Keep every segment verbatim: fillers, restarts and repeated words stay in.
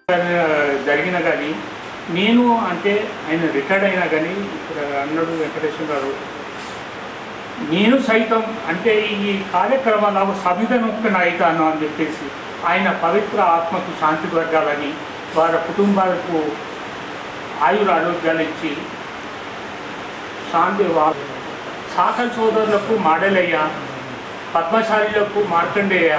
జరిగిన కానీ నేను అంటే ఆయన రిటైర్డ్ అయినా కానీ ఇక్కడ అన్నాడు వెంకటేశ్వర గారు, నేను సైతం అంటే ఈ కార్యక్రమాలకు సవిధనొప్పిన అవుతాను అని చెప్పేసి ఆయన పవిత్ర ఆత్మకు శాంతి వర్గాలని వారి కుటుంబాలకు ఆయుర ఆరోగ్యాలు ఇచ్చి శాంతి సాకల్ సోదరులకు మాడలయ్య, పద్మశాలిలకు మార్కండేయ,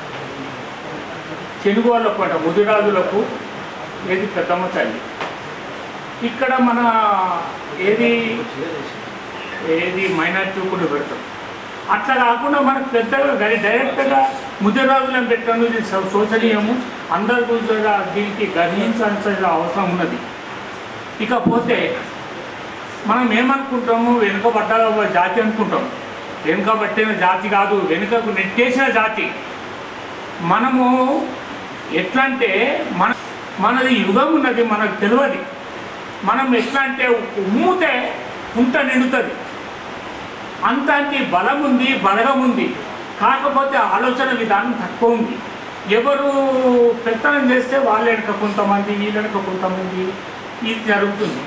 తెలుగు వాళ్ళకు అంటే ముదిరాజులకు ఏది పెద్దమ్మ తల్లి. ఇక్కడ మన ఏది ఏది మైనార్టీ కూడా పెడతాం. అట్లా కాకుండా మనకు పెద్దగా డైరెక్ట్గా ముదిరాజులను పెట్టడం ఇది శోచనీయము, అందరు కూడా దీనికి గ్రహించాల్సిన అవసరం ఉన్నది. ఇకపోతే మనం ఏమనుకుంటాము, వెనుకబడ్డ జాతి అనుకుంటాం. వెనుకబట్టిన జాతి కాదు, వెనుకకు నెట్టేసిన జాతి. మనము ఎట్లా అంటే మన మనది యుగం ఉన్నది, మనకు తెలియదు. మనం ఎట్లా అంటే ఉమ్ముతే కుంట నిండుతుంది, అంతటి బలం ఉంది, బలగం ఉంది. కాకపోతే ఆలోచన విధానం తక్కువ ఉంది. ఎవరు పెత్తనం చేస్తే వాళ్ళ వెనుక కొంతమంది, వీళ్ళ వెనుక కొంతమంది, ఇది జరుగుతుంది.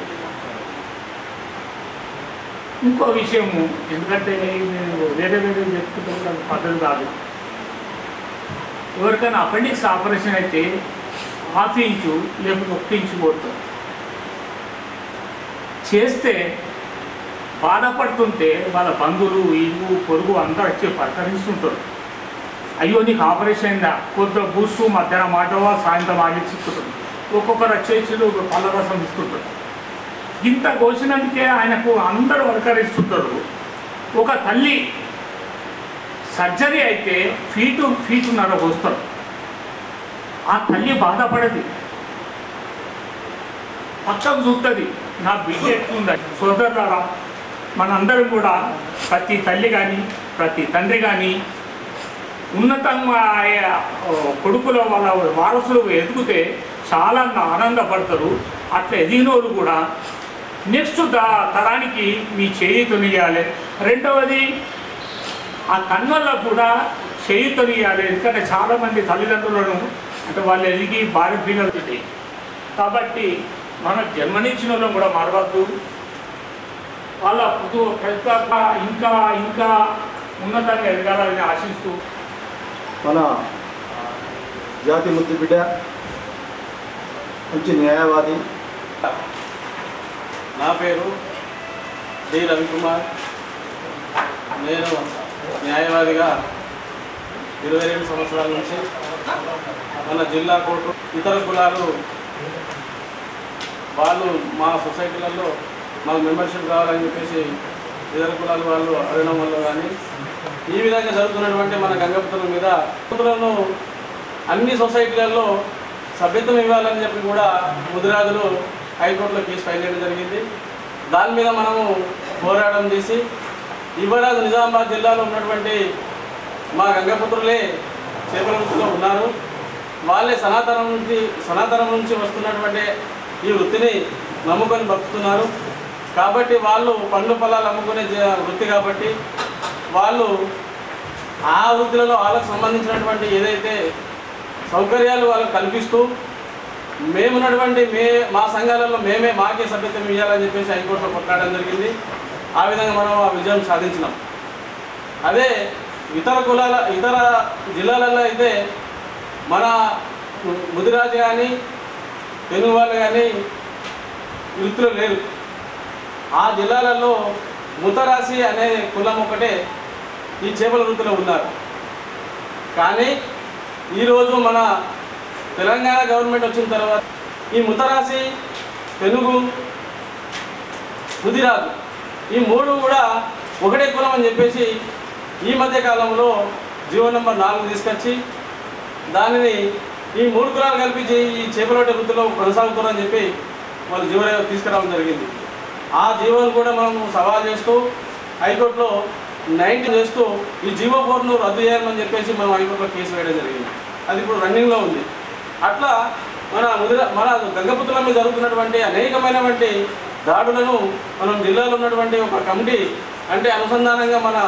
ఇంకో విషయము, ఎందుకంటే నేను వేరే వేరే చెప్పుకుంటే పద్ధతి కాదు. ఎవరికైనా అపెండిక్స్ ఆపరేషన్ అయితే హాఫ్ ఇంచు లేకపోతే ఒక్క ఇంచు పోతుంది. చేస్తే బాధపడుతుంటే వాళ్ళ బంధువులు, ఇల్లు, పొరుగు అందరూ వచ్చి పలకరిస్తుంటారు. అయ్యో నీకు ఆపరేషన్ అయిందా, కొద్దిగా బూసు మధ్యాహ్నం మాటవా సాయంత్రం ఆగిస్తుంటారు. ఒక్కొక్కరు వచ్చేసి ఒక పళ్ళ రసం ఇస్తుంటారు. ఇంత కోసినందుకే ఆయనకు అందరూ వరకరిస్తుంటారు. ఒక తల్లి సర్జరీ అయితే ఫీటు ఫీటున్నర వస్తారు. ఆ తల్లి బాధపడది, పక్కకు చూస్తుంది, నా బిడ్డ ఎట్లుందని. సోదరులారా, మనందరం కూడా ప్రతి తల్లి కానీ ప్రతి తండ్రి కానీ ఉన్నతంగా కొడుకుల వాళ్ళ వారసులు ఎదిగితే చాలా ఆనందపడతారు. అట్లా ఎదిగిన వాళ్ళు కూడా నెక్స్ట్ తరానికి మీ చేయుతనియాలి. రెండవది ఆ కన్నులకు కూడా చేయుతనియాలి. ఎందుకంటే చాలామంది తల్లిదండ్రులను అంటే వాళ్ళు ఎదిగి భార్య పిల్లలు. కాబట్టి మన జన్మనిచ్చిన వాళ్ళం కూడా మరవద్దు. వాళ్ళ ప్రతి ఇంకా ఇంకా ఉన్నతంగా ఎదగాలని ఆశిస్తూ మన జాతి ముద్దు బిడ్డ, మంచి న్యాయవాది. నా పేరు డి రవికుమార్. నేను న్యాయవాదిగా ఇరవై రెండు సంవత్సరాల నుంచి మన జిల్లా కోర్టు ఇతర కులాలు వాళ్ళు మా సొసైటీలలో మాకు మెంబర్షిప్ కావాలని చెప్పేసి ఇతర కులాల వాళ్ళు అడగడం వల్ల కానీ ఈ విధంగా జరుగుతున్నటువంటి మన గంగపుత్రుల మీద పుత్రులను అన్ని సొసైటీలలో సభ్యత్వం ఇవ్వాలని చెప్పి కూడా ముదిరాజులు హైకోర్టులో కేసు ఫైల్ చేయడం జరిగింది. దాని మీద మనము పోరాటం చేసి ఇవ్వరాజు నిజామాబాద్ జిల్లాలో ఉన్నటువంటి మా గంగపుత్రులే చేపల వృత్తిలో ఉన్నారు. వాళ్ళే సనాతనం నుంచి సనాతనం నుంచి వస్తున్నటువంటి ఈ వృత్తిని నమ్ముకొని బతుకుతున్నారు. కాబట్టి వాళ్ళు పండ్లు పొలాలు అమ్ముకునే వృత్తి కాబట్టి వాళ్ళు ఆ వృత్తులలో వాళ్ళకు సంబంధించినటువంటి ఏదైతే సౌకర్యాలు వాళ్ళకు కల్పిస్తూ మేమున్నటువంటి మే మా సంఘాలలో మేమే మాకే సభ్యత్వం ఇవ్వాలని చెప్పేసి హైకోర్టులో కొట్లాడడం జరిగింది. ఆ విధంగా మనం ఆ విజయం సాధించినాం. అదే ఇతర కులాల ఇతర జిల్లాలలో అయితే మన ముదిరాజు కానీ తెలుగు వాళ్ళు కానీ వృత్తిలో లేరు. ఆ జిల్లాలలో ముతరాసి అనే కులం ఒకటే ఈ చేపల వృత్తిలో ఉన్నారు. కానీ ఈరోజు మన తెలంగాణ గవర్నమెంట్ వచ్చిన తర్వాత ఈ ముతరాసి, తెలుగు, ముదిరాజు ఈ మూడు కూడా ఒకటే కులం అని చెప్పేసి ఈ మధ్య కాలంలో జీవో నెంబర్ నాలుగు తీసుకొచ్చి దానిని ఈ మూడు కులాలు కల్పించి ఈ చేపల వృత్తిలో కొనసాగుతారని చెప్పి వాళ్ళు జీవో తీసుకురావడం జరిగింది. ఆ జీవోను కూడా మనం సవాల్ చేస్తూ హైకోర్టులో నైన్టీన్ చేస్తూ ఈ జీవో ఫోర్ను రద్దు చేయాలని చెప్పేసి మనం హైకోర్టులో కేసు వేయడం జరిగింది. అది ఇప్పుడు రన్నింగ్లో ఉంది. అట్లా మన ముదిర మన గంగపుత్రుల మీద జరుగుతున్నటువంటి అనేకమైనటువంటి దాడులను మనం జిల్లాలో ఉన్నటువంటి ఒక కమిటీ అంటే అనుసంధానంగా మన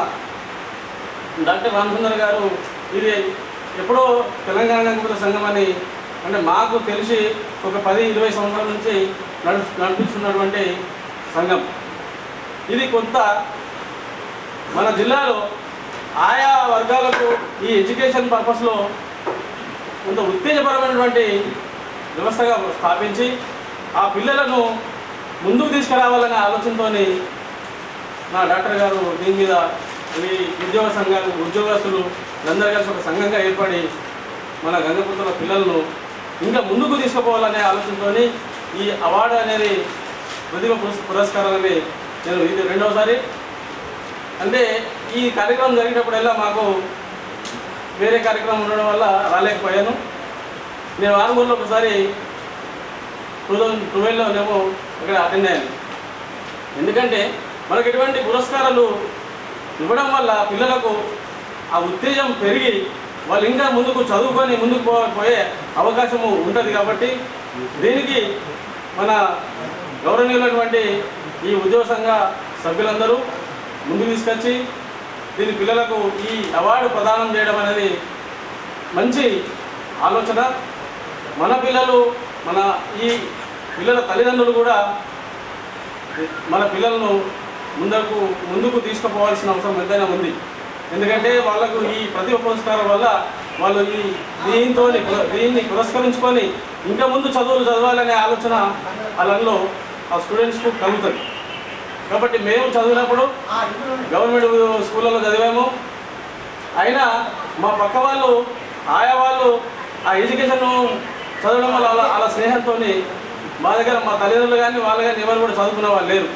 డాక్టర్ రామచంద్ర గారు ఇది ఎప్పుడో తెలంగాణ గంగపుత్ర సంఘం అని అంటే మాకు తెలిసి ఒక పది ఇరవై సంవత్సరాల నుంచి నడు నడిపిస్తున్నటువంటి సంఘం. ఇది కొంత మన జిల్లాలో ఆయా వర్గాలకు ఈ ఎడ్యుకేషన్ పర్పస్లో కొంత ఉత్తేజపరమైనటువంటి వ్యవస్థగా స్థాపించి ఆ పిల్లలను ముందుకు తీసుకురావాలనే ఆలోచనతో నా డాక్టర్ గారు దీని మీద ఈ ఉద్యోగ సంఘాలు ఉద్యోగస్తులు అందరూ కలిసి ఒక సంఘంగా ఏర్పడి మన గంగపుత్రుల పిల్లలను ఇంకా ముందుకు తీసుకుపోవాలనే ఆలోచనతో ఈ అవార్డు అనేది ప్రతిభ పురస్కారాలని నేను ఇది రెండవసారి. అంటే ఈ కార్యక్రమం జరిగేటప్పుడల్లా మాకు వేరే కార్యక్రమం ఉండడం వల్ల రాలేకపోయాను. నేను ఆరుమూరులో ఒకసారి టూ థౌజండ్ ట్వెల్వ్లోనేమో ఇక్కడ అటెండ్ అయ్యాను. ఎందుకంటే మనకు ఎటువంటి పురస్కారాలు ఇవ్వడం వల్ల పిల్లలకు ఆ ఉత్తేజం పెరిగి వాళ్ళు ఇంకా ముందుకు చదువుకొని ముందుకు పో పోయే అవకాశము ఉంటుంది. కాబట్టి దీనికి మన గౌరవనీయులైనటువంటి ఈ ఉద్యోగ సంఘ సభ్యులందరూ ముందుకు తీసుకొచ్చి దీని పిల్లలకు ఈ అవార్డు ప్రదానం చేయడం అనేది మంచి ఆలోచన. మన పిల్లలు మన ఈ పిల్లల తల్లిదండ్రులు కూడా మన పిల్లలను ముందుకు ముందుకు తీసుకుపోవాల్సిన అవసరం ఎంతైనా ఉంది. ఎందుకంటే వాళ్ళకు ఈ ప్రతిభ పురస్కారం వల్ల వాళ్ళు ఈ దీంతో దీన్ని పురస్కరించుకొని ఇంకా ముందు చదువులు చదవాలనే ఆలోచన వాళ్ళలో ఆ స్టూడెంట్స్కు కలుగుతుంది. కాబట్టి మేము చదివినప్పుడు గవర్నమెంట్ స్కూళ్ళలో చదివాము. అయినా మా పక్క వాళ్ళు ఆయా వాళ్ళు ఆ ఎడ్యుకేషన్ చదవడం వల్ల వాళ్ళ వాళ్ళ స్నేహంతో మా దగ్గర మా తల్లిదండ్రులు కానీ వాళ్ళు కానీ ఎవరు కూడా చదువుకునే వాళ్ళు లేరు.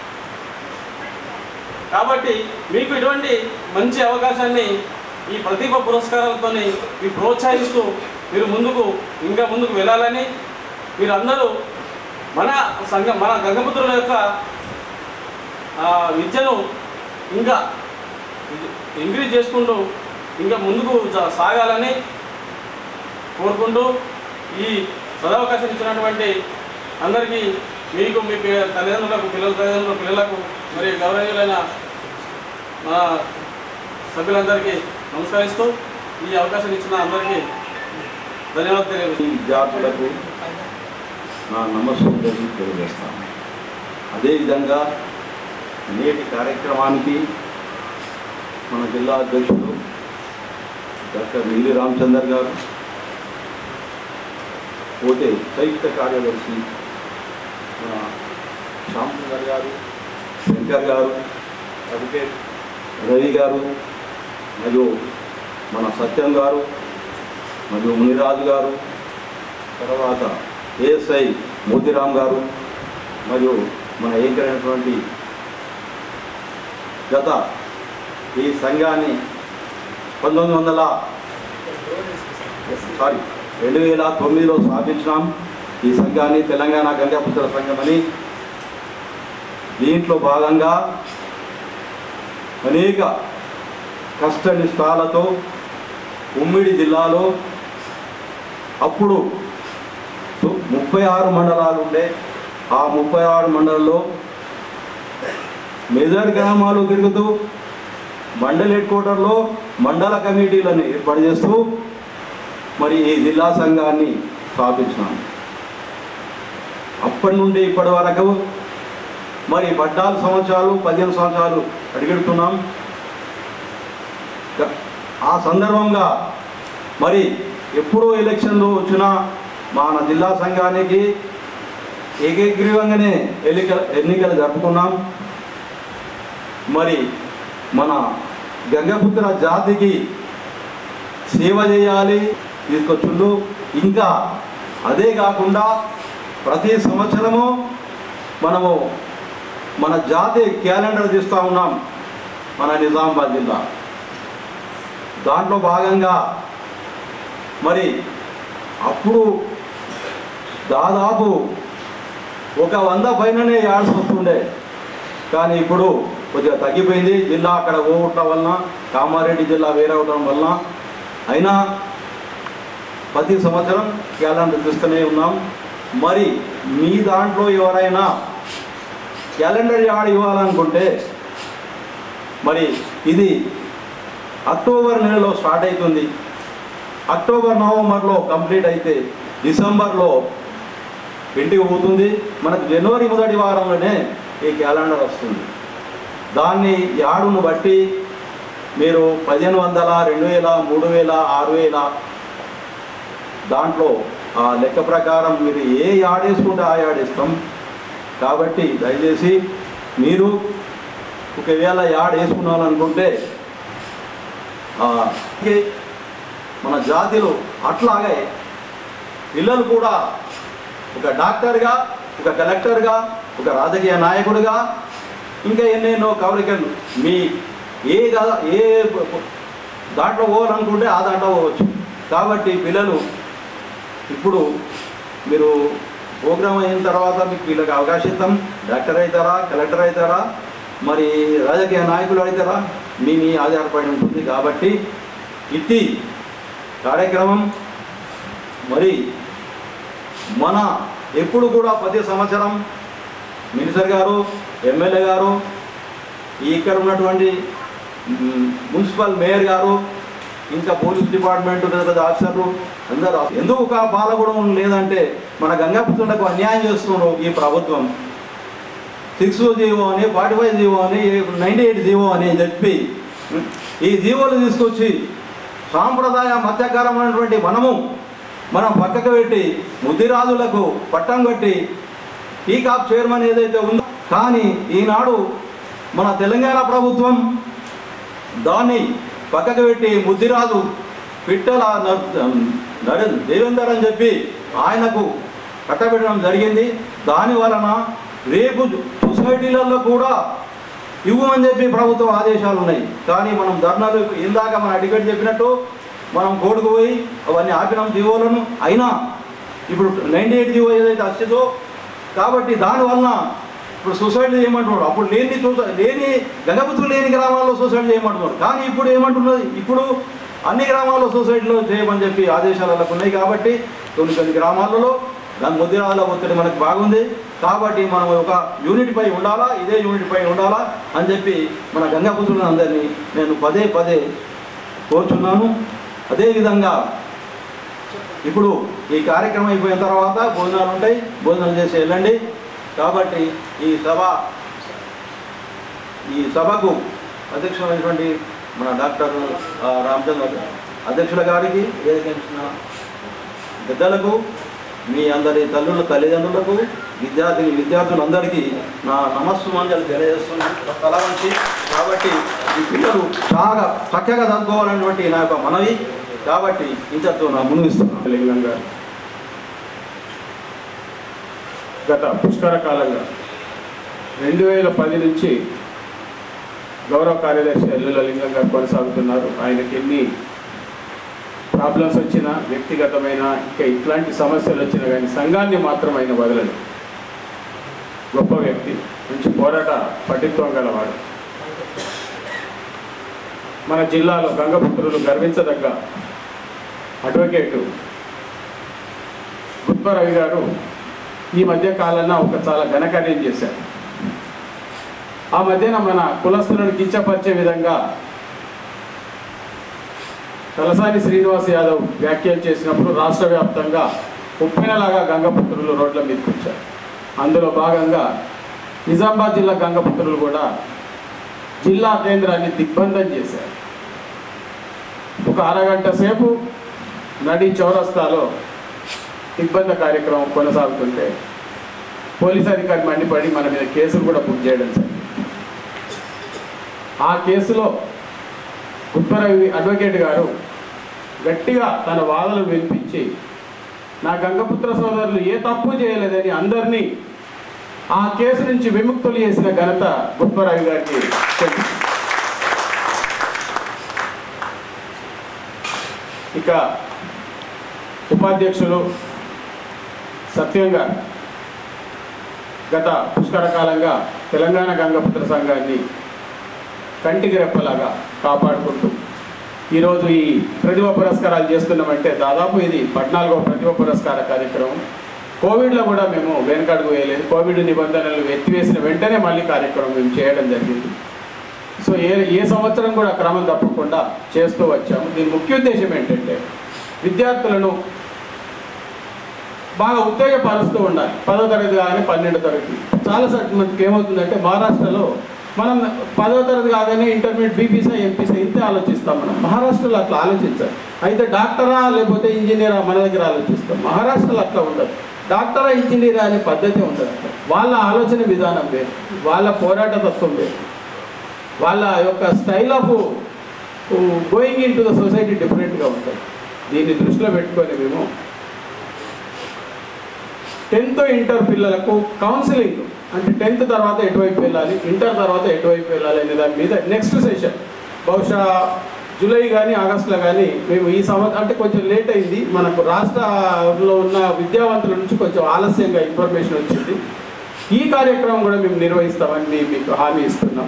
కాబట్టి మీకు ఇటువంటి మంచి అవకాశాన్ని ఈ ప్రతిభ పురస్కారాలతో మీరు ప్రోత్సహిస్తూ మీరు ముందుకు ఇంకా ముందుకు వెళ్ళాలని మీరు అందరూ మన సంఘం మన గంగపుత్రుల యొక్క విద్యను ఇంకా ఇంక్రీజ్ చేసుకుంటూ ఇంకా ముందుకు సాగాలని కోరుకుంటూ ఈ సదవకాశం ఇచ్చినటువంటి అందరికీ మీకు మీ తల్లిదండ్రులకు పిల్లల తల్లిదండ్రుల పిల్లలకు మరి గౌరవనీయులైన మా సభ్యులందరికీ నమస్కరిస్తూ ఈ అవకాశం ఇచ్చిన అందరికీ ధన్యవాదాలు తెలియజేస్తాను. విద్యార్థులకు నా నమస్కారం తెలియజేస్తాను. అదేవిధంగా నేటి కార్యక్రమానికి మన జిల్లా అధ్యక్షుడు డాక్టర్ నీలి రామచందర్ గారు, పోతే సంయుక్త కార్యదర్శి మన శ్యామసుందర్ గారు, శంకర్ గారు, అడ్వకేట్ రవి గారు, మరియు మన సత్యం గారు, మరియు మునిరాజు గారు, తర్వాత ఏఎస్ఐ మోతిరామ్ గారు, మరియు మన ఏకైనటువంటి గత ఈ సంఘాన్ని పంతొమ్మిది వందల సారీ రెండు వేల తొమ్మిదిలో స్థాపించినాం. ఈ సంఘాన్ని తెలంగాణ గంగాపుత్ర సంఘం అని. దీంట్లో భాగంగా అనేక కష్ట నిష్ఠాలతో ఉమ్మడి జిల్లాలో అప్పుడు ముప్పై ఆరు మండలాలు ఉండే. ఆ ముప్పై ఆరు మండలంలో మెజర్ గ్రామాలు తిరుగుతూ మండల హెడ్ క్వార్టర్లో మండల కమిటీలను ఏర్పాటు చేస్తూ మరి ఈ జిల్లా సంఘాన్ని స్థాపించినాం. అప్పటి నుండి ఇప్పటి వరకు మరి పద్నాలుగు సంవత్సరాలు పదిహేను సంవత్సరాలు అడిగెడుతున్నాం. ఆ సందర్భంగా మరి ఎప్పుడో ఎలక్షన్లు వచ్చినా మన జిల్లా సంఘానికి ఏకగ్రీవంగానే ఎన్నికల ఎన్నికలు జరుపుకున్నాం. మరి మన గంగపుత్ర జాతికి సేవ చేయాలి తీసుకొచ్చుండు. ఇంకా అదే కాకుండా ప్రతి సంవత్సరము మనము మన జాతి క్యాలెండర్ తీస్తూ ఉన్నాం మన నిజామాబాద్ జిల్లా. దాంట్లో భాగంగా మరి అప్పుడు దాదాపు ఒక వంద పైననే యాడ్స్ వస్తుండే, కానీ ఇప్పుడు కొద్దిగా తగ్గిపోయింది. జిల్లా అక్కడ పోవటం వలన, కామారెడ్డి జిల్లా వేరే అవడం వలన. అయినా ప్రతి సంవత్సరం క్యాలెండర్ తీస్తూనే ఉన్నాం. మరి మీ దాంట్లో ఎవరైనా క్యాలెండర్ యాడ్ ఇవ్వాలనుకుంటే మరి ఇది అక్టోబర్ నెలలో స్టార్ట్ అవుతుంది. అక్టోబర్ నవంబర్లో కంప్లీట్ అయితే డిసెంబర్లో ఇంటికి పోతుంది. మనకు జనవరి మొదటి వారంలోనే ఈ క్యాలెండర్ వస్తుంది. దాన్ని యాడును బట్టి మీరు పదిహేను వందల రెండు వేల మూడు వేల ఆరు వేల దాంట్లో ఆ లెక్క ప్రకారం మీరు ఏ యాడ్ వేసుకుంటే ఆ యాడ్ ఇస్తాం. కాబట్టి దయచేసి మీరు ఒకవేళ యాడ్ వేసుకున్నారనుకుంటే మన జాతిలో అట్లాగే పిల్లలు కూడా ఒక డాక్టర్గా, ఒక కలెక్టర్గా, ఒక రాజకీయ నాయకుడిగా, ఇంకా ఎన్నెన్నో కవరికలు మీ ఏ ఏ దాంట్లో పోవాలనుకుంటే ఆ దాంట్లో పోవచ్చు. కాబట్టి పిల్లలు ఇప్పుడు మీరు ప్రోగ్రామ్ అయిన తర్వాత మీకు వీళ్ళకి అవకాశం ఇస్తాం. డాక్టర్ అవుతారా, కలెక్టర్ అవుతారా, మరి రాజకీయ నాయకులు అవుతారా, మీ మీ ఆధారపడి ఉంటుంది. కాబట్టి ఇది కార్యక్రమం మరి మన ఎప్పుడు కూడా ప్రతి సంవత్సరం మినిస్టర్ గారు, ఎమ్మెల్యే గారు, ఇక్కడ ఉన్నటువంటి మున్సిపల్ మేయర్ గారు, ఇంకా పోలీస్ డిపార్ట్మెంట్ పెద్ద ఆఫీసర్లు అందరూ ఎందుకు ఒక పాలగూడెం లేదంటే మన గంగాపుత్రులకు అన్యాయం చేస్తున్నారు ఈ ప్రభుత్వం. సిక్స్ జీవో అని, ఫార్టీ ఫైవ్ జీవో అని, నైంటీ ఎయిట్ జీవో అని చెప్పి ఈ జీవోలు తీసుకొచ్చి సాంప్రదాయ మత్స్యకారమైనటువంటి మనము మనం పక్కకు పెట్టి ముద్దిరాజులకు పట్టం కట్టి టీకాప్ చైర్మన్ ఏదైతే ఉందో, కానీ ఈనాడు మన తెలంగాణ ప్రభుత్వం దాన్ని పక్కకు పెట్టి ముద్దిరాజు పిట్టల దేవేందర్ అని చెప్పి ఆయనకు కట్టబెట్టడం జరిగింది. దాని వలన రేపు సొసైటీలలో కూడా ఇవ్వమని చెప్పి ప్రభుత్వ ఆదేశాలు ఉన్నాయి. కానీ మనం ధర్నాలు ఇందాక మన అడిగేట్ చెప్పినట్టు మనం కోర్టుకు పోయి అవన్నీ ఆపినాం జీవోలను. అయినా ఇప్పుడు నైంటీ ఎయిట్ జీవో ఏదైతే వచ్చిందో కాబట్టి దానివలన ఇప్పుడు సొసైటీ చేయమంటున్నాడు. అప్పుడు లేని లేని గంగపుత్రులు లేని గ్రామాల్లో సొసైటీ చేయమంటున్నాడు. కానీ ఇప్పుడు ఏమంటున్నది, ఇప్పుడు అన్ని గ్రామాల్లో సొసైటీలో చేయమని చెప్పి ఆదేశాలు అలా ఉన్నాయి. కాబట్టి కొన్ని కొన్ని గ్రామాలలో దాని ముద్దిరాల ఒత్తిడి మనకు బాగుంది. కాబట్టి మనం ఒక యూనిట్ పై ఉండాలా, ఇదే యూనిట్ పై ఉండాలా అని చెప్పి మన గంగాపుత్రులను అందరినీ నేను పదే పదే కోరుచున్నాను. అదేవిధంగా ఇప్పుడు ఈ కార్యక్రమం అయిపోయిన తర్వాత భోజనాలు ఉంటాయి, భోజనాలు చేసి వెళ్ళండి. కాబట్టి ఈ సభ ఈ సభకు అధ్యక్షులైనటువంటి మన డాక్టర్ రామచంద్ర అధ్యక్షుల గారికి, వేదికరించిన పెద్దలకు, మీ అందరి తల్లుల తల్లిదండ్రులకు, విద్యార్థి విద్యార్థులందరికీ నా నమస్సుమాంజలు తెలియజేస్తున్నాను తల వంచి. కాబట్టి ఈ పిల్లలు చాలా చక్కగా చదువుకోవాలన్నటువంటి నా యొక్క మనవి. కాబట్టి ఇంతతో నా మునిగిస్తున్నాను. లింగం గారు గత పుష్కర కాలంగా రెండు వేల పది నుంచి గౌరవ కార్యదర్శి ఎల్లుల లింగం గారు కొనసాగుతున్నారు. ఆయనకి ఎన్ని ప్రాబ్లమ్స్ వచ్చినా, వ్యక్తిగతమైన ఇంకా ఇట్లాంటి సమస్యలు వచ్చినా కానీ సంఘాన్ని మాత్రం ఆయన వదలడు. గొప్ప వ్యక్తి, మంచి పోరాట పటిత్వం గలవాడు. మన జిల్లాలో గంగపుత్రులు గర్వించదగ్గ అడ్వకేటు గుత్పరవి గారు ఈ మధ్య కాలంలో ఒక చాలా ఘనకార్యం చేశారు. ఆ మధ్యన మన కులస్తులను కించపరిచే విధంగా తలసాని శ్రీనివాస్ యాదవ్ వ్యాఖ్యలు చేసినప్పుడు రాష్ట్ర వ్యాప్తంగా ఉప్పెనలాగా గంగపుత్రులు రోడ్ల మీదకి వచ్చారు. అందులో భాగంగా నిజామాబాద్ జిల్లా గంగపుత్రులు కూడా జిల్లా కేంద్రాన్ని దిగ్బంధం చేశారు. ఒక అరగంట సేపు నడి చౌరస్తాలో దిగ్బంధ కార్యక్రమం కొనసాగుతుంటే పోలీస్ అధికారి మండిపడి మన మీద కేసులు కూడా బుక్ చేయడం జరిగింది. ఆ కేసులో గుత్పరవి అడ్వకేట్ గారు గట్టిగా తన వాదనలు వినిపించి నా గంగపుత్ర సోదరులు ఏ తప్పు చేయలేదని అందరినీ ఆ కేసు నుంచి విముక్తులు చేసిన ఘనత గుత్పరవి గారికి. ఇక ఉపాధ్యక్షులు సత్యం గారు గత పుష్కర కాలంగా తెలంగాణ గంగపుత్ర సంఘాన్ని కంటికి రెప్పలాగా కాపాడుకుంటూ ఈరోజు ఈ ప్రతిభ పురస్కారాలు చేస్తున్నామంటే దాదాపు ఇది పద్నాలుగో ప్రతిభ పురస్కార కార్యక్రమం. కోవిడ్లో కూడా మేము వెనకడుగు వేయలేదు. కోవిడ్ నిబంధనలు ఎత్తివేసిన వెంటనే మళ్ళీ కార్యక్రమం మేము చేయడం జరిగింది. సో ఏ ఏ సంవత్సరం కూడా క్రమం తప్పకుండా చేస్తూ వచ్చాము. దీని ముఖ్య ఉద్దేశం ఏంటంటే విద్యార్థులను బాగా ఉత్తేజపరుస్తూ ఉండాలి. పదో తరగతి కానీ పన్నెండో తరగతి చాలా సార్లు మనకి ఏమవుతుందంటే మహారాష్ట్రలో మనం పదో తరగతి కాగానే ఇంటర్మీడియట్ బీపీసీ ఎంపీసీ ఇంతే ఆలోచిస్తాం. మనం మహారాష్ట్రలో అట్లా ఆలోచించాలి. అయితే డాక్టరా లేకపోతే ఇంజనీరా మన దగ్గర ఆలోచిస్తాం. మహారాష్ట్రలో అట్లా ఉండదు. డాక్టరా ఇంజనీరా అనే పద్ధతి ఉంటుంది. వాళ్ళ ఆలోచన విధానం వేరు, వాళ్ళ పోరాట తత్వం వేరు, వాళ్ళ యొక్క style of going in to the society డిఫరెంట్గా ఉంటుంది. దీన్ని దృష్టిలో పెట్టుకొని మేము టెన్త్ ఇంటర్ పిల్లలకు కౌన్సిలింగ్ అంటే టెన్త్ తర్వాత ఎటువైపు వెళ్ళాలి, ఇంటర్ తర్వాత ఎటువైపు వెళ్ళాలి అనే దాని మీద నెక్స్ట్ సెషన్ బహుశా జూలై కానీ ఆగస్టులో కానీ మేము ఈ సంవత్సరం అంటే కొంచెం లేట్ అయింది. మనకు రాష్ట్రంలో ఉన్న విద్యావంతుల నుంచి కొంచెం ఆలస్యంగా ఇన్ఫర్మేషన్ వచ్చింది. ఈ కార్యక్రమం కూడా మేము నిర్వహిస్తామని మేము మీకు హామీ ఇస్తున్నాం.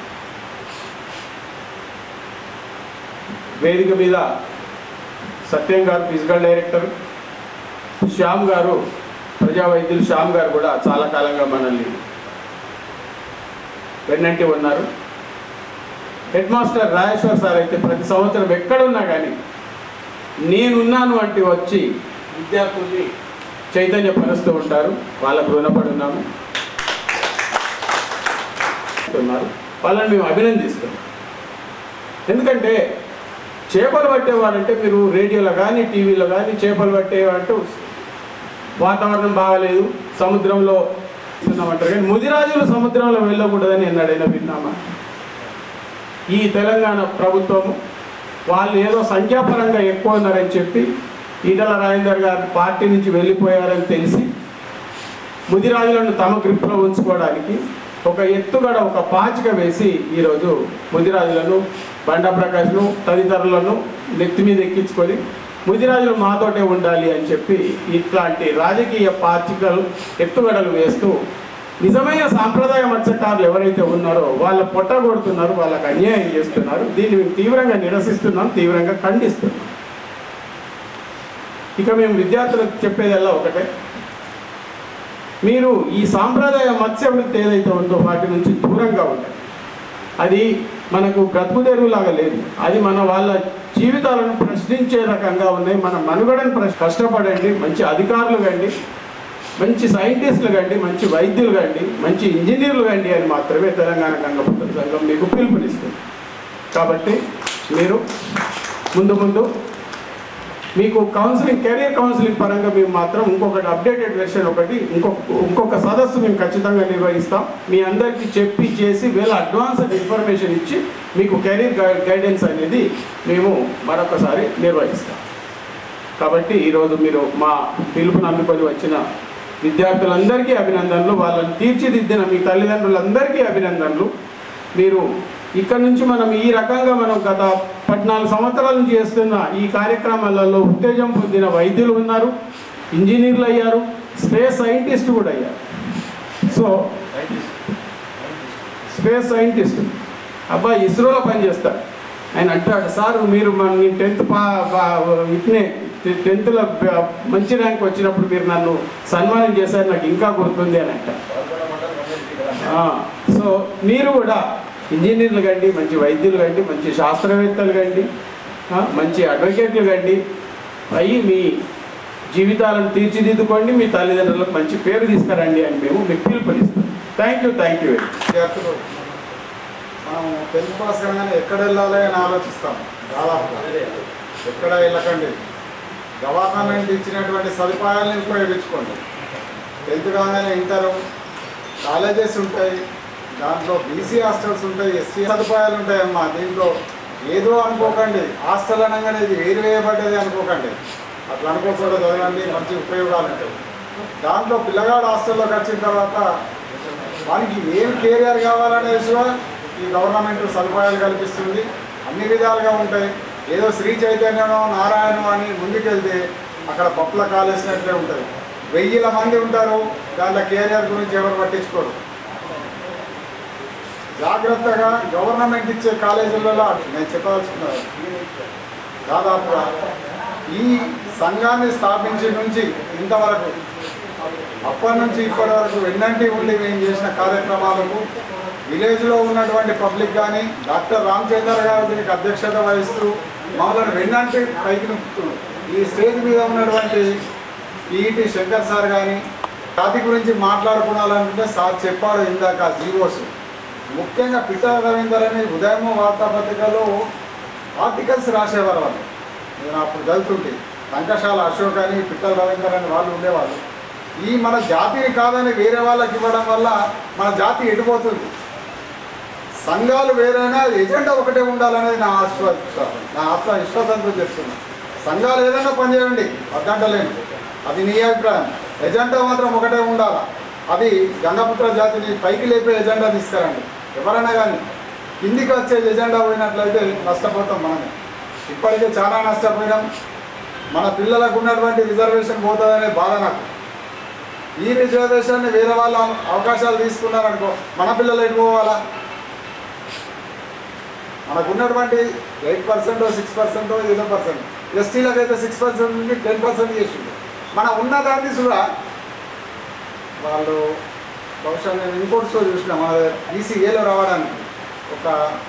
వేదిక మీద సత్యం గారు ఫిజికల్ డైరెక్టర్, శ్యామ్ గారు ప్రజా వైద్యులు శ్యామ్ గారు కూడా చాలా కాలంగా మనల్ని వెన్నంటి ఉన్నారు. హెడ్ మాస్టర్ రాజేశ్వర్ సార్ అయితే ప్రతి సంవత్సరం ఎక్కడున్నా కానీ నేనున్నాను అంటే వచ్చి విద్యార్థుల్ని చైతన్యపరుస్తూ ఉంటారు. వాళ్ళకు రుణపడి ఉన్నాము. వాళ్ళని మేము అభినందిస్తున్నాం. ఎందుకంటే చేపలు పట్టేవారంటే మీరు రేడియోలో కానీ టీవీలో కానీ చేపలు పట్టేవారంటూ వాతావరణం బాగాలేదు సముద్రంలో ఉన్నామంటారు, కానీ ముదిరాజులు సముద్రంలో వెళ్ళకూడదని ఎన్నడైనా విన్నామా? ఈ తెలంగాణ ప్రభుత్వము వాళ్ళు ఏదో సంఖ్యాపరంగా ఎక్కువ ఉన్నారని చెప్పి ఈటల రాజేందర్ గారు పార్టీ నుంచి వెళ్ళిపోయారని తెలిసి ముదిరాజులను తమ గ్రిప్లో ఉంచుకోవడానికి ఒక ఎత్తుగడ ఒక పాచిక వేసి ఈరోజు ముదిరాజులను బండా ప్రకాష్ను తదితరులను నెత్తి మీద ఎక్కించుకొని ముదిరాజులు మాతోటే ఉండాలి అని చెప్పి ఇట్లాంటి రాజకీయ పాచికలు ఎత్తుగడలు వేస్తూ నిజమైన సాంప్రదాయ మత్స్యకారులు ఎవరైతే ఉన్నారో వాళ్ళ పొట్ట కొడుతున్నారు, వాళ్ళకు అన్యాయం చేస్తున్నారు. దీన్ని మేము తీవ్రంగా నిరసిస్తున్నాం, తీవ్రంగా ఖండిస్తున్నాం. ఇక మేము విద్యార్థులకు చెప్పేదల్లా ఒకటే, మీరు ఈ సాంప్రదాయ మత్స్య వృత్తి ఏదైతే ఉందో వాటి నుంచి దూరంగా ఉంటాయి. అది మనకు బ్రతుకు తెరువులాగా లేదు, అది మన వాళ్ళ జీవితాలను ప్రశ్నించే రకంగా ఉన్నాయి. మన మనుగడను ప్రశ్ కష్టపడండి, మంచి అధికారులు కండి, మంచి సైంటిస్టులు కండి, మంచి వైద్యులు కండి, మంచి ఇంజనీర్లు కండి అని మాత్రమే తెలంగాణ గంగపుత్ర సంఘం మీకు పిలుపునిస్తుంది. కాబట్టి మీరు ముందు ముందు మీకు కౌన్సిలింగ్ కెరీర్ కౌన్సిలింగ్ పరంగా మేము మాత్రం ఇంకొకటి అప్డేటెడ్ వెర్షన్ ఒకటి ఇంకొక ఇంకొక సదస్సు మేము ఖచ్చితంగా నిర్వహిస్తాం. మీ అందరికీ చెప్పి చేసి వేళ అడ్వాన్స్డ్ ఇన్ఫర్మేషన్ ఇచ్చి మీకు కెరీర్ గైడెన్స్ అనేది మేము మరొకసారి నిర్వహిస్తాం. కాబట్టి ఈరోజు మీరు మా పిలుపుని అందుకొని వచ్చిన విద్యార్థులందరికీ అభినందనలు, వాళ్ళని తీర్చిదిద్దిన మీ తల్లిదండ్రులందరికీ అభినందనలు. మీరు ఇక్కడ నుంచి మనం ఈ రకంగా మనం గత పద్నాలుగు సంవత్సరాల నుంచి చేస్తున్న ఈ కార్యక్రమాలలో ఉత్తేజం పొందిన వైద్యులు ఉన్నారు, ఇంజనీర్లు అయ్యారు, స్పేస్ సైంటిస్ట్ కూడా అయ్యారు. సో స్పేస్ సైంటిస్ట్ అబ్బాయి ఇస్రోలో పనిచేస్తారు. ఆయన అంటాడు, సార్ మీరు మన టెన్త్ పా ఇట్నే టెన్త్లో మంచి ర్యాంక్ వచ్చినప్పుడు మీరు నన్ను సన్మానం చేశారు, నాకు ఇంకా గుర్తుంది అని అంటారు. సో మీరు కూడా ఇంజనీర్లు కండి, మంచి వైద్యులు కండి, మంచి శాస్త్రవేత్తలు కండి, మంచి అడ్వకేట్లు కండి అయ్యి మీ జీవితాలను తీర్చిదిద్దుకోండి, మీ తల్లిదండ్రులకు మంచి పేరు తీసుకురండి అని మేము మీకు పిలుపునిస్తాం. థ్యాంక్ యూ థ్యాంక్ యూ విద్యార్థులు మనం టెన్త్ పాస్ కాగానే ఎక్కడ వెళ్ళాలి అని ఆలోచిస్తాం. దాదాపుగా ఎక్కడ వెళ్ళకండి, గవర్నమెంట్ ఇచ్చినటువంటి సదుపాయాలను ఉపయోగించుకోండి. టెన్త్ కాగానే ఇంటర్ కాలేజెస్ ఉంటాయి, దాంట్లో బీసీ హాస్టల్స్ ఉంటాయి, ఎస్సీ సదుపాయాలు ఉంటాయమ్మా. దీంట్లో ఏదో అనుకోకండి, హాస్టల్ అనగానే ఇది వేరు వేయబడ్డది అనుకోకండి. అట్లా అనుకోకూడదు, చదవండి, మంచి ఉపయోగాలు ఉంటాయి. దాంట్లో పిల్లగాడు హాస్టల్లోకి వచ్చిన తర్వాత వానికి ఏం కెరియర్ కావాలనేది కూడా ఈ గవర్నమెంట్ సదుపాయాలు కల్పిస్తుంది. అన్ని విధాలుగా ఉంటాయి. ఏదో శ్రీ చైతన్యనో నారాయణ అని ముందుకెళ్తే అక్కడ పప్పుల కాలేసినట్లే ఉంటుంది. వెయ్యిల మంది ఉంటారు, దాంట్లో కెరియర్ గురించి ఎవరు పట్టించుకోరు. జాగ్రత్తగా గవర్నమెంట్ ఇచ్చే కాలేజీలలో నేను చెప్పదలుచుకున్నాను, దాదాపుగా ఈ సంఘాన్ని స్థాపించి నుంచి ఇంతవరకు అప్పటి నుంచి ఇప్పటి వరకు వెన్నంటి ఉండి మేము చేసిన కార్యక్రమాలకు విలేజ్లో ఉన్నటువంటి పబ్లిక్ కానీ డాక్టర్ రామచంద్ర గారు దీనికి అధ్యక్షత వహిస్తూ మమ్మల్ని వెన్నంటి పైకి నింపుతున్నారు. ఈ స్టేజ్ మీద ఉన్నటువంటి ఈటి శంకర్ సార్ కానీ జాతి గురించి మాట్లాడుకోవాలనుకుంటే సార్ చెప్పాడు ఇందాక జీవోస్. ముఖ్యంగా పిట్టల రవీందర్ అని ఉదయం వార్తాపత్రికలో ఆర్టికల్స్ రాసేవారు వాళ్ళు. నేను అప్పుడు చదువుతుంటే లంకశాల అశోక్ అని పిట్టల రవీందర్ అని వాళ్ళు ఉండేవాళ్ళు. ఈ మన జాతిని కాదని వేరే వాళ్ళకి ఇవ్వడం వల్ల మన జాతి ఎడిపోతుంది. సంఘాలు వేరైనా ఎజెండా ఒకటే ఉండాలనేది నా ఆశ్వ నా ఆత్మ విశ్వాసంతో చెప్తున్నా. సంఘాలు ఏదైనా పనిచేయండి అద్దంటలేను, అది నీ అభిప్రాయం. ఎజెండా మాత్రం ఒకటే ఉండాలా. అది గంగపుత్ర జాతిని పైకి లేపే ఎజెండా తీసుకురండి. ఎవరైనా కానీ కిందికి వచ్చే ఎజెండా పోయినట్లయితే నష్టపోతాం మనమే. ఇప్పటికే చాలా నష్టపోయినాం. మన పిల్లలకు ఉన్నటువంటి రిజర్వేషన్ పోతుందనే బాధ నాకు. ఈ రిజర్వేషన్ని వేరే వాళ్ళ అవకాశాలు తీసుకున్నారనుకో మన పిల్లలు ఎటుపోవాలా? మనకు ఉన్నటువంటి ఎయిట్ పర్సెంట్ సిక్స్ పర్సెంట్ ఏదో పర్సెంట్ ఎస్టీలకు అయితే సిక్స్ పర్సెంట్ నుండి టెన్ పర్సెంట్ చేసింది. మన ఉన్నదాన్ని కూడా వాళ్ళు బహుశా నేను ఇంకోటి షో చూసిన మన ఈసీఏలో రావడానికి ఒక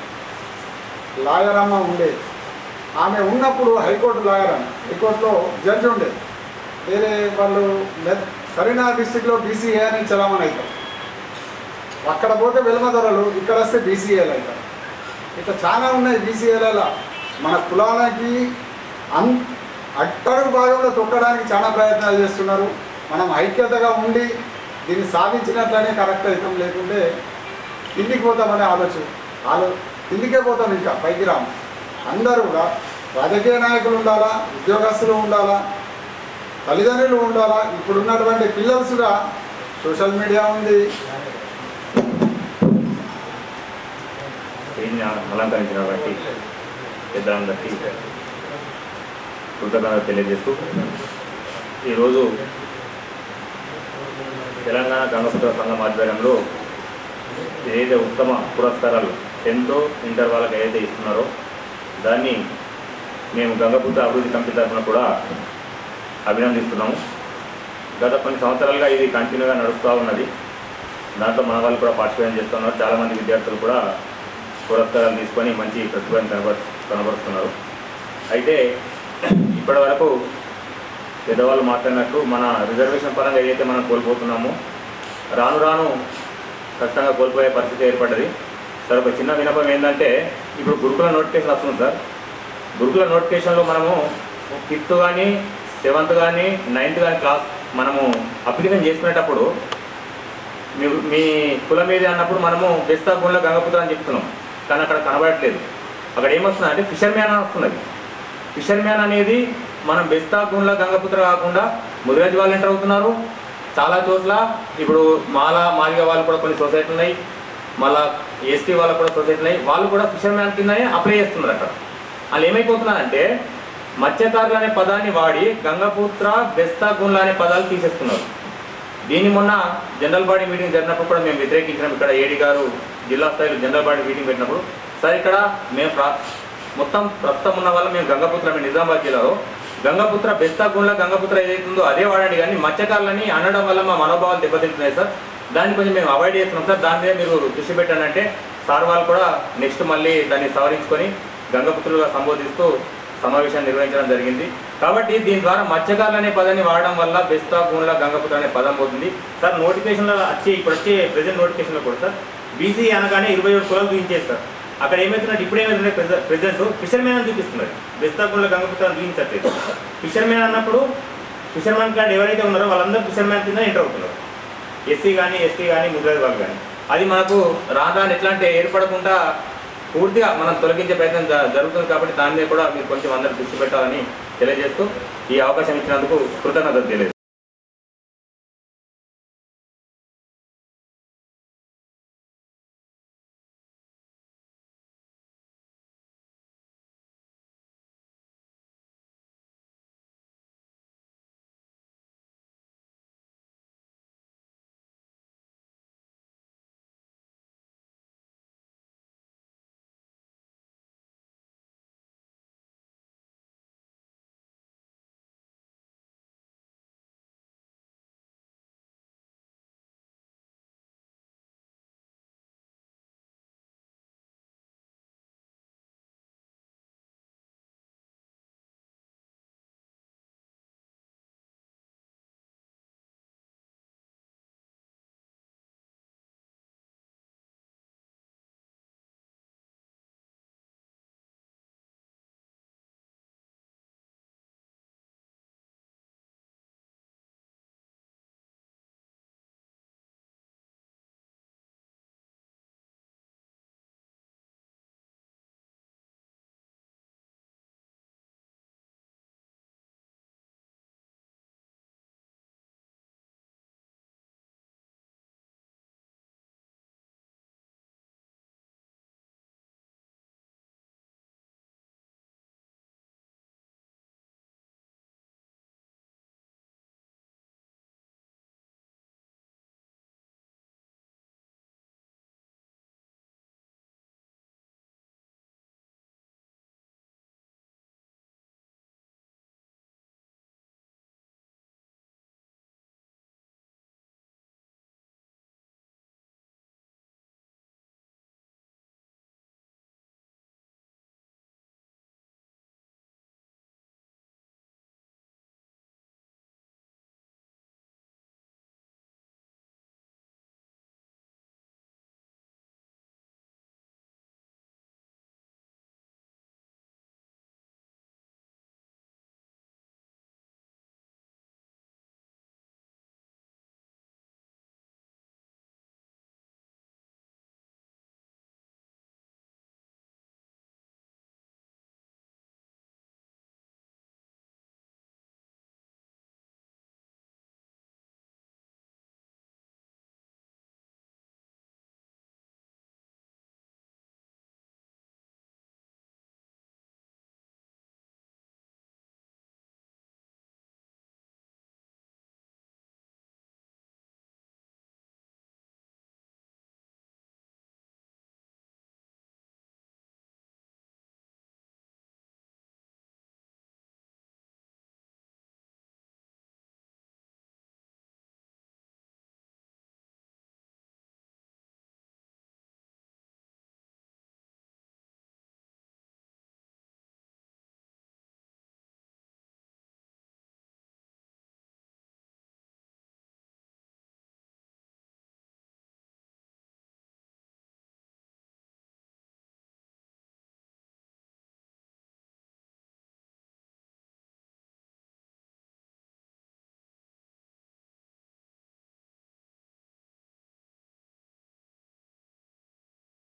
లాయర్ అమ్మ ఉండేది. ఆమె ఉన్నప్పుడు హైకోర్టు లాయర్ అని హైకోర్టులో జడ్జి ఉండేది. వేరే వాళ్ళు కరీంనగర్ డిస్టిక్లో బీసీఏ అని చలామణి అవుతారు. అక్కడ పోతే వెలుమదొరలు, ఇక్కడ వస్తే బీసీఏలు అవుతారు. ఇట్లా చాలా ఉన్నాయి బీసీఏలలో. మన కులాలకి అన్ అట్టడుగు భాగంలో తొక్కడానికి చాలా ప్రయత్నాలు చేస్తున్నారు. మనం ఐక్యతగా ఉండి దీన్ని సాధించినట్లనే కరెక్ట్ అవుతాం. లేకుంటే కిందికి పోతామనే ఆలోచన ఆలో కిందికే పోతాం, ఇంకా పైకి రాము. అందరూ కూడా రాజకీయ నాయకులు ఉండాలా, ఉద్యోగస్తులు ఉండాలా, తల్లిదండ్రులు ఉండాలా. ఇప్పుడున్నటువంటి పిల్లలు కూడా సోషల్ మీడియా ఉంది. అలంకరించిన బట్టి పెద్దలందరికీ కృతజ్ఞతలు తెలియజేస్తూ ఈరోజు తెలంగాణ గంగపుత్ర సంఘం ఆధ్వర్యంలో ఏదైతే ఉత్తమ పురస్కారాలు టెన్త్ ఇంటర్ వాళ్ళకి ఏదైతే ఇస్తున్నారో దాన్ని మేము గంగపుత్ర అభివృద్ధి కమిటీ తరఫున కూడా అభినందిస్తున్నాము. గత కొన్ని సంవత్సరాలుగా ఇది కంటిన్యూగా నడుస్తూ ఉన్నది. దాంట్లో మన వాళ్ళు కూడా పార్టిసిపేట్ చేస్తున్నారు. చాలామంది విద్యార్థులు కూడా పురస్కారాలు తీసుకొని మంచి ప్రతిభను కనబరు కనబరుస్తున్నారు. అయితే ఇప్పటి వరకు పెద్దవాళ్ళు మాట్లాడినట్టు మన రిజర్వేషన్ పరంగా ఏదైతే మనం కోల్పోతున్నామో రాను రాను ఖచ్చితంగా కోల్పోయే పరిస్థితి ఏర్పడ్డది. సార్ ఒక చిన్న విన్నపం ఏంటంటే ఇప్పుడు గురుకుల నోటిఫికేషన్ వస్తుంది సార్. గురుకుల నోటిఫికేషన్లో మనము ఫిఫ్త్ కానీ సెవెంత్ కానీ నైన్త్ కానీ క్లాస్ మనము అప్లికేషన్ చేసుకునేటప్పుడు మీ మీ కులం మీద అన్నప్పుడు మనము బెస్తాగూన్లో గంగపుత్ర అని చెప్తున్నాం, కానీ అక్కడ కనబడట్లేదు. అక్కడ ఏమొస్తుంది అంటే ఫిషర్ మ్యాన్ అని వస్తున్నది. ఫిషర్ మ్యాన్ అనేది మనం బెస్తాగూన్లో గంగపుత్ర కాకుండా ముదిరాజ్ వాళ్ళు ఎంటర్ అవుతున్నారు. చాలా చోట్ల ఇప్పుడు మాల మాదిగ వాళ్ళు కూడా కొన్ని సొసైటీ ఉన్నాయి, మళ్ళా ఎస్టీ వాళ్ళకు కూడా సొసైటీ ఉన్నాయి. వాళ్ళు కూడా ఫిషర్ మ్యాన్ కిందనే అప్లై చేస్తున్నారు. అక్కడ వాళ్ళు ఏమైపోతున్నారంటే మత్స్యకారులు అనే పదాన్ని వాడి గంగపుత్ర బెస్తాగూన్ల అనే పదాలు తీసేస్తున్నారు. దీన్ని మొన్న జనరల్ బాడీ మీటింగ్ జరిగినప్పుడు కూడా మేము వ్యతిరేకించినాం. ఇక్కడ ఏడీ గారు జిల్లా స్థాయిలో జనరల్ బాడీ మీటింగ్ పెట్టినప్పుడు సార్ ఇక్కడ మేము ప్రా మొత్తం ప్రస్తుతం ఉన్న వల్ల మేము గంగపుత్ర మేము నిజామాబాద్ జిల్లాలో గంగపుత్ర బెస్తాగూన్ల గంగపుత్ర ఏదైతుందో అదే వాడండి, కానీ మత్స్యకారులని అనడం వల్ల మా మనోభావాలు దెబ్బతింటున్నాయి సార్. దాన్ని కొంచెం మేము అవాయిడ్ చేస్తున్నాం సార్. దాని మీద మీరు దృష్టి పెట్టండి అంటే సార్ వాళ్ళు కూడా నెక్స్ట్ మళ్ళీ దాన్ని సవరించుకొని గంగపుత్రులుగా సంబోధిస్తూ సమావేశాన్ని నిర్వహించడం జరిగింది. కాబట్టి దీని ద్వారా మత్స్యకారులు అనే పదాన్ని వాడడం వల్ల బెస్తాగూన్ల గంగపుత్ర అనే పదం పోతుంది సార్. నోటిఫికేషన్లో వచ్చే ఇప్పుడు వచ్చే ప్రెజెంట్ నోటిఫికేషన్లో కూడా సార్ బీసీ అనగానే ఇరవై ఏడు కులాలు చూపించేది సార్. అక్కడ ఏమవుతున్నట్టు ఇప్పుడు ఏమవుతున్నాయి ప్రెజెంట్ ఫిషర్ మ్యాన్ అని చూపిస్తున్నారు. బెస్తాగూన్ల గంగపుత్ర చూపించట్లేదు. ఫిషర్ మ్యాన్ అన్నప్పుడు ఫిషర్ మ్యాన్ కార్డు ఎవరైతే ఉన్నారో వాళ్ళందరూ ఫిషర్ మ్యాన్ కింద ఎంటర్ అవుతున్నారు. ఎస్సీ కానీ ఎస్టీ కానీ ముద్రాజ్ వాళ్ళు కానీ. అది మనకు రాను రాను ఎట్లా అంటే ఏర్పడకుండా పూర్తిగా మనం తొలగించే ప్రయత్నం జరుగుతుంది. కాబట్టి దాని మీద కూడా మీరు కొంచెం అందరూ దృష్టి పెట్టాలని తెలియజేస్తూ ఈ అవకాశం ఇచ్చినందుకు కృతజ్ఞతలు తెలియజేస్తాను.